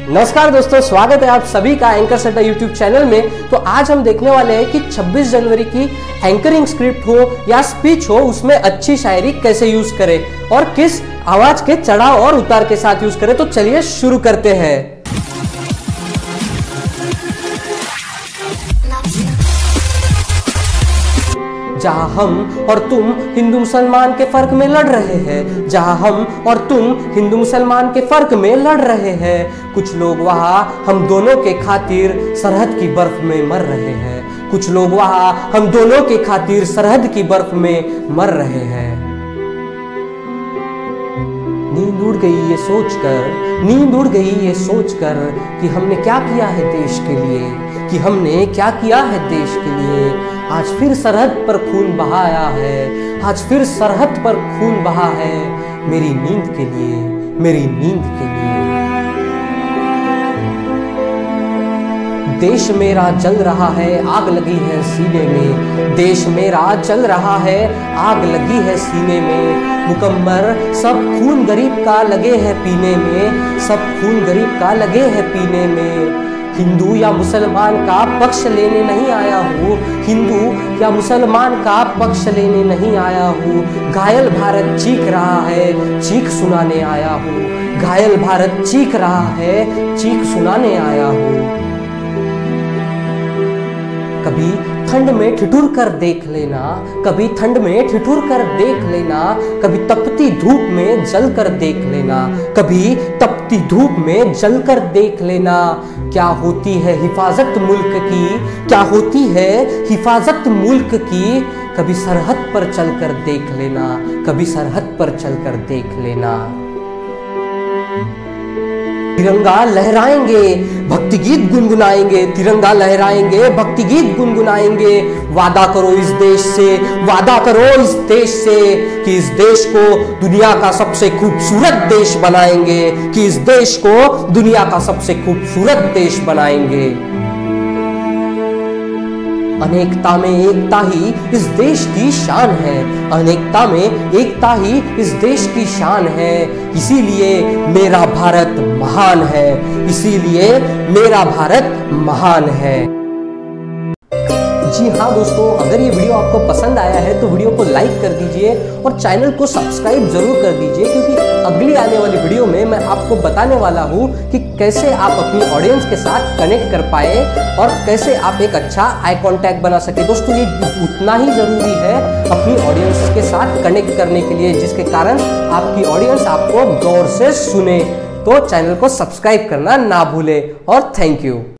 नमस्कार दोस्तों, स्वागत है आप सभी का एंकर सट्टा यूट्यूब चैनल में। तो आज हम देखने वाले हैं कि 26 जनवरी की एंकरिंग स्क्रिप्ट हो या स्पीच हो, उसमें अच्छी शायरी कैसे यूज करें और किस आवाज के चढ़ाव और उतार के साथ यूज करें। तो चलिए शुरू करते हैं। जहाँ हम और तुम हिंदू मुसलमान के फर्क में लड़ रहे हैं, जहाँ हम और तुम हिंदू मुसलमान के फर्क में लड़ रहे हैं, कुछ लोग वहाँ हम दोनों के खातिर सरहद की बर्फ में मर रहे हैं। कुछ लोग वहाँ हम दोनों के खातिर सरहद की बर्फ में मर रहे हैं। नींद उड़ गई ये सोचकर, नींद उड़ गई ये सोचकर कि हमने क्या किया है देश के लिए, कि हमने क्या किया है देश के लिए। आज फिर सरहद पर खून बहाया है, आज फिर सरहद पर खून बहा है, मेरी नींद के लिए, मेरी नींद के लिए। देश मेरा जल रहा है, आग लगी है सीने में। देश मेरा जल रहा है, आग लगी है सीने में। मुकम्मर सब खून गरीब का लगे है पीने में, सब खून गरीब का लगे है पीने में। हिंदू या मुसलमान का पक्ष लेने नहीं आया हूँ, हिंदू या मुसलमान का पक्ष लेने नहीं आया हूँ। घायल भारत चीख रहा है, चीख सुनाने आया हूँ। घायल भारत चीख रहा है, चीख सुनाने आया हूँ। कभी ठंड में ठिठुर कर देख लेना, कभी ठंड में ठिठुर कर देख लेना, कभी तपती धूप में जल कर देख लेना, कभी तपती धूप में जल कर देख लेना। क्या होती है हिफाजत मुल्क की, क्या होती है हिफाजत मुल्क की, कभी सरहद पर चल कर देख लेना, कभी सरहद पर चल कर देख लेना। तिरंगा लहराएंगे, भक्ति गीत गुनगुनाएंगे, तिरंगा लहराएंगे, भक्ति गीत गुनगुनाएंगे। वादा करो इस देश से, वादा करो इस देश से कि इस देश को दुनिया का सबसे खूबसूरत देश बनाएंगे, कि इस देश को दुनिया का सबसे खूबसूरत देश बनाएंगे। अनेकता में एकता ही इस देश की शान है, अनेकता में एकता ही इस देश की शान है। इसीलिए मेरा भारत महान है, इसीलिए मेरा भारत महान है। जी हाँ दोस्तों, अगर ये वीडियो आपको पसंद आया है तो वीडियो को लाइक कर दीजिए और चैनल को सब्सक्राइब जरूर कर दीजिए, क्योंकि अगली आने वाली वीडियो में मैं आपको बताने वाला हूँ कि कैसे आप अपनी ऑडियंस के साथ कनेक्ट कर पाए और कैसे आप एक अच्छा आई कांटेक्ट बना सके। दोस्तों ये उतना ही ज़रूरी है अपनी ऑडियंस के साथ कनेक्ट करने के लिए, जिसके कारण आपकी ऑडियंस आपको गौर से सुने। तो चैनल को सब्सक्राइब करना ना भूले और थैंक यू।